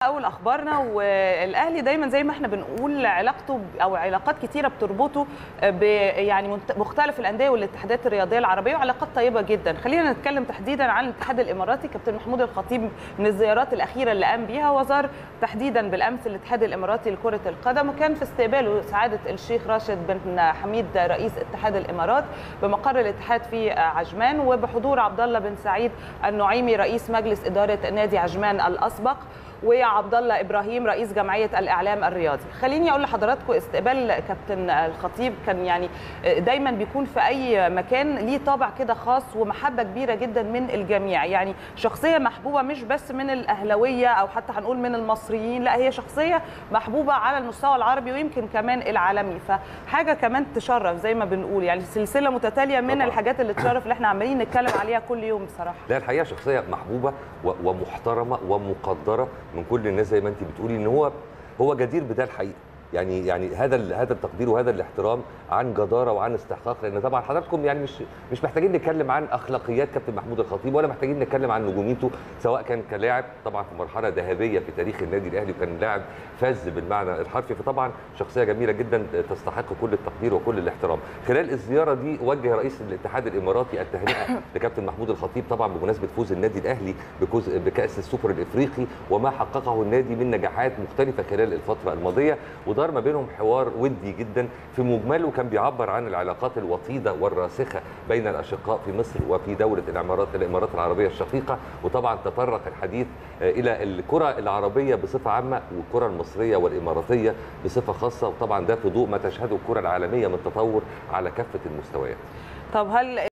اول اخبارنا. والاهلي دايما زي ما احنا بنقول علاقته او علاقات كتيره بتربطه يعني مختلف الانديه والاتحادات الرياضيه العربيه، وعلاقات طيبه جدا. خلينا نتكلم تحديدا عن الاتحاد الاماراتي. كابتن محمود الخطيب من الزيارات الاخيره اللي قام بيها وزار تحديدا بالامس الاتحاد الاماراتي لكره القدم، وكان في استقباله سعاده الشيخ راشد بن حميد رئيس اتحاد الامارات بمقر الاتحاد في عجمان، وبحضور عبد الله بن سعيد النعيمي رئيس مجلس اداره نادي عجمان الاسبق، وعبد الله ابراهيم رئيس جمعيه الاعلام الرياضي. خليني اقول لحضراتكم استقبال كابتن الخطيب كان يعني دايما بيكون في اي مكان ليه طابع كده خاص ومحبه كبيره جدا من الجميع، يعني شخصيه محبوبه مش بس من الاهلاويه او حتى هنقول من المصريين، لا هي شخصيه محبوبه على المستوى العربي ويمكن كمان العالمي، فحاجه كمان تشرف زي ما بنقول، يعني سلسله متتاليه من طبعا الحاجات اللي تشرف اللي احنا عمالين نتكلم عليها كل يوم بصراحه. لا الحقيقه شخصيه محبوبه ومحترمه ومقدره من كل الناس، زي ما انت بتقولي ان هو جدير بده الحقيقه. يعني هذا التقدير وهذا الاحترام عن جداره وعن استحقاق، لان طبعا حضراتكم يعني مش محتاجين نتكلم عن اخلاقيات كابتن محمود الخطيب، ولا محتاجين نتكلم عن نجوميته، سواء كان كلاعب طبعا في مرحله ذهبيه في تاريخ النادي الاهلي، وكان لاعب فاز بالمعنى الحرفي، فطبعا شخصيه جميله جدا تستحق كل التقدير وكل الاحترام. خلال الزياره دي وجه رئيس الاتحاد الاماراتي التهنئه لكابتن محمود الخطيب طبعا بمناسبه فوز النادي الاهلي بكاس السوبر الافريقي وما حققه النادي من نجاحات مختلفه خلال الفتره الماضيه، ودار ما بينهم حوار ودي جدا في مجمله، كان بيعبر عن العلاقات الوطيده والراسخه بين الاشقاء في مصر وفي دوله الامارات العربيه الشقيقه. وطبعا تطرق الحديث الى الكره العربيه بصفه عامه والكره المصريه والاماراتيه بصفه خاصه، وطبعا ده في ضوء ما تشهده الكره العالميه من تطور على كافه المستويات. طب هل